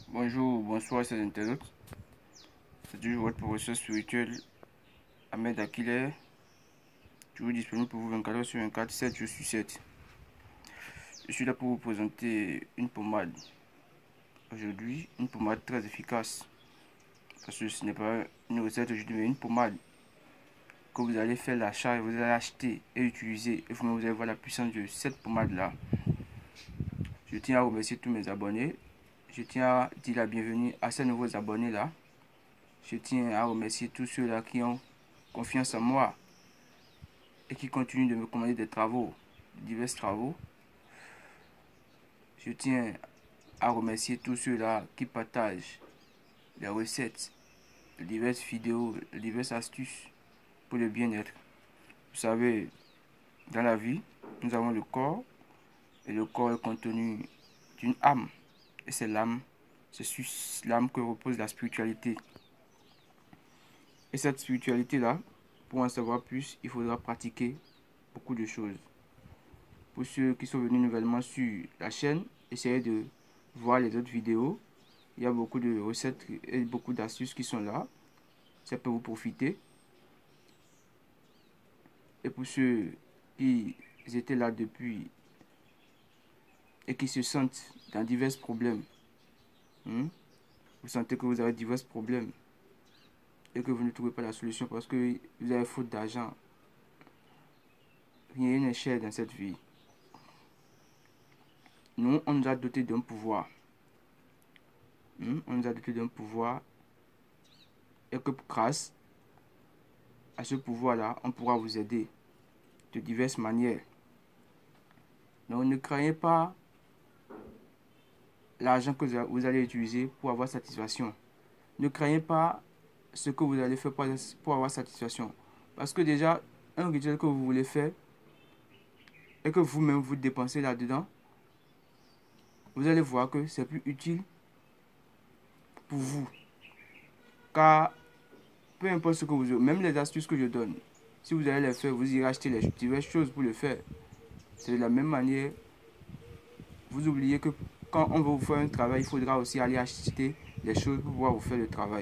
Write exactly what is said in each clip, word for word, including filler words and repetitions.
Bonjour, bonsoir, chers internautes. C'est toujours votre professeur spirituel Ahmed Akile, toujours disponible pour vous vingt-quatre heures sur vingt-quatre, sept jours sur sept. Je suis là pour vous présenter une pommade. Aujourd'hui, une pommade très efficace. Parce que ce n'est pas une recette aujourd'hui, mais une pommade que vous allez faire l'achat et vous allez acheter et utiliser. Et vous allez voir la puissance de cette pommade-là. Je tiens à remercier tous mes abonnés. Je tiens à dire la bienvenue à ces nouveaux abonnés-là. Je tiens à remercier tous ceux-là qui ont confiance en moi et qui continuent de me commander des travaux, divers travaux. Je tiens à remercier tous ceux-là qui partagent les recettes, les diverses vidéos, les diverses astuces pour le bien-être. Vous savez, dans la vie, nous avons le corps et le corps est contenu d'une âme. Et c'est l'âme, c'est sur l'âme que repose la spiritualité. Et cette spiritualité-là, pour en savoir plus, il faudra pratiquer beaucoup de choses. Pour ceux qui sont venus nouvellement sur la chaîne, essayez de voir les autres vidéos. Il y a beaucoup de recettes et beaucoup d'astuces qui sont là. Ça peut vous profiter. Et pour ceux qui étaient là depuis et qui se sentent dans divers problèmes, hein, vous sentez que vous avez divers problèmes et que vous ne trouvez pas la solution parce que vous avez faute d'argent. Rien n'est cher dans cette vie. Nous, on nous a doté d'un pouvoir. Hmm? On nous a doté d'un pouvoir. Et que grâce à ce pouvoir-là, on pourra vous aider de diverses manières. Donc ne craignez pas l'argent que vous allez utiliser pour avoir satisfaction. Ne craignez pas ce que vous allez faire pour avoir satisfaction. Parce que déjà, un rituel que vous voulez faire et que vous-même vous dépensez là-dedans, vous allez voir que c'est plus utile pour vous. Car peu importe ce que vous... Même les astuces que je donne, si vous allez les faire, vous irez acheter les diverses choses pour le faire. C'est de la même manière. Vous oubliez que quand on veut vous faire un travail, il faudra aussi aller acheter les choses pour pouvoir vous faire le travail.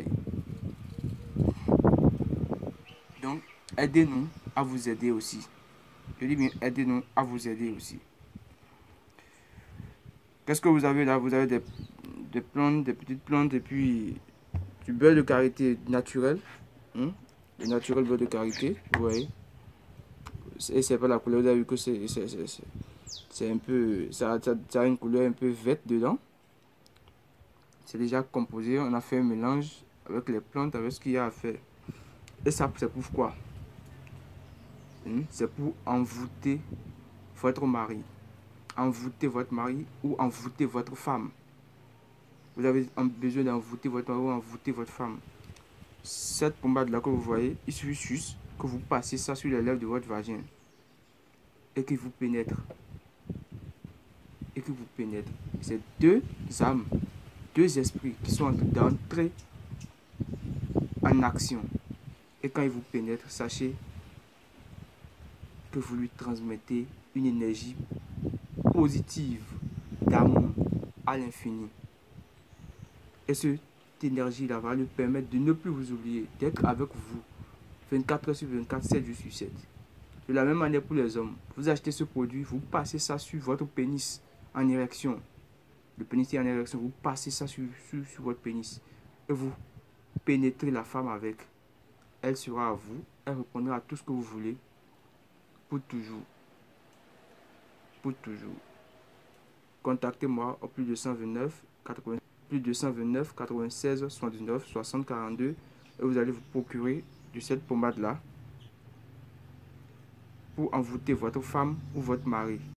Donc, aidez-nous à vous aider aussi. Je dis bien, aidez-nous à vous aider aussi. Qu'est-ce que vous avez là? Vous avez des, des plantes, des petites plantes et puis du beurre de karité naturel. Hein? Du naturel beurre de karité, vous voyez. Et c'est pas la couleur, vous avez vu que c'est c'est un peu, ça, ça, ça a une couleur un peu verte dedans. C'est déjà composé, on a fait un mélange avec les plantes, avec ce qu'il y a à faire. Et ça, c'est pour quoi? Hmm? C'est pour envoûter votre mari. Envoûter votre mari ou envoûter votre femme. Vous avez besoin d'envoûter votre mari ou envoûter votre femme. Cette pommade-là que vous voyez, il suffit juste que vous passiez ça sur les lèvres de votre vagin. Et qu'il vous pénètre. Et qu'il vous pénètre. C'est deux âmes, deux esprits qui sont d'entrer en action. Et quand il vous pénètre, sachez que vous lui transmettez une énergie positive d'amour à l'infini. Et cette énergie-là va lui permettre de ne plus vous oublier, d'être avec vous vingt-quatre heures sur vingt-quatre, sept jours sur sept. De la même manière pour les hommes, vous achetez ce produit, vous passez ça sur votre pénis en érection. Le pénis est en érection, vous passez ça sur, sur, sur votre pénis. Et vous pénétrez la femme avec. Elle sera à vous, elle répondra à tout ce que vous voulez. Pour toujours. Pour toujours. Contactez-moi au plus de cent vingt-neuf, quatre-vingts, plus de cent vingt-neuf, quatre-vingt-seize, soixante-dix-neuf, soixante, quarante-deux et vous allez vous procurer de cette pommade là pour envoûter votre femme ou votre mari.